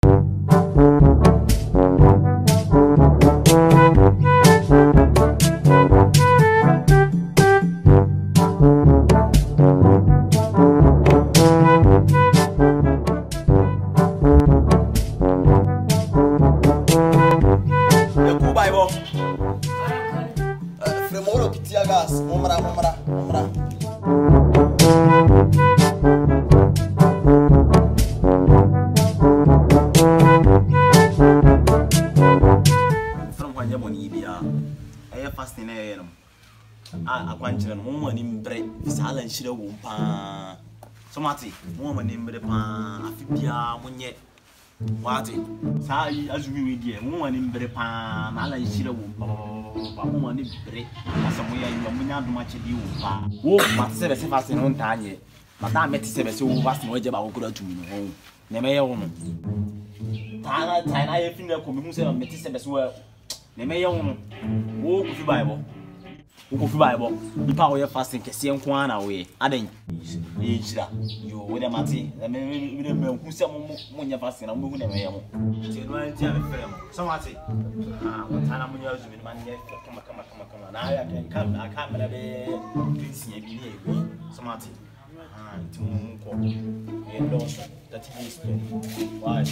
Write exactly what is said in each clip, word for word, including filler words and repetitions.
Ah, I want to know one in bread. Silent shit of wumpa. So, Marty, woman in bread, a fibia, munyet. What it? Say, as we dear, woman in bread, pan, I like shit of wumpa, woman in bread. Somewhere in the Munya do much ado. Oh, but seven fast in on time. But I met seven so vast no job I could do home. Never woman. Tana, Tana, I think there could be seven met as well. Never woman. Walk with the Bible. If Bible, the power of fasting can see and one away. I think you with a matty, and then who some when you're fasting and moving away. So, Matty, what time I'm using with money? Come on, come on, come on, come on. I can come, I can't be see every day. So, Matty, to move and lost that he is why.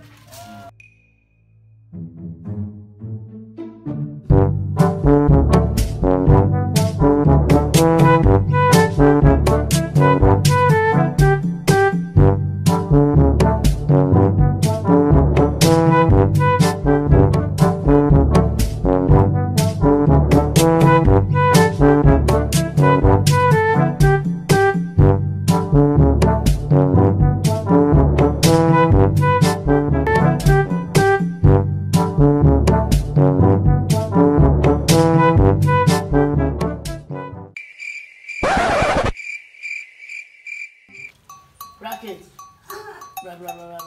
Bracket. Blah blah blah blah.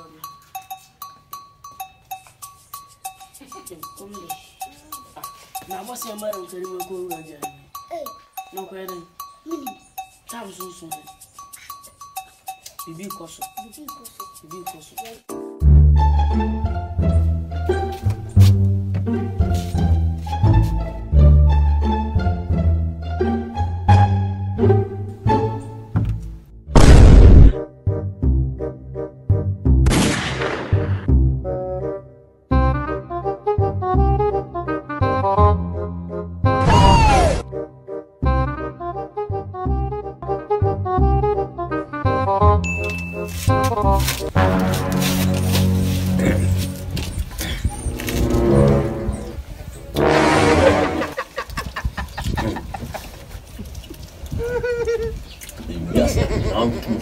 Come here. Now what's your mother tell you go again? Hey. No question. Mini. Time so soon. Bibi koso. Bibi koso. Bibi koso. Yes, I'm too.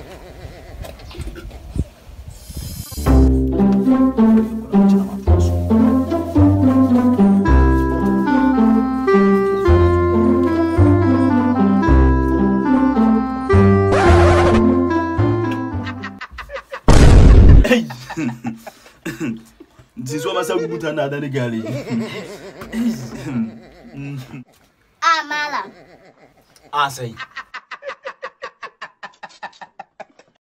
This one must have put another galley. Ah, Malam. I say.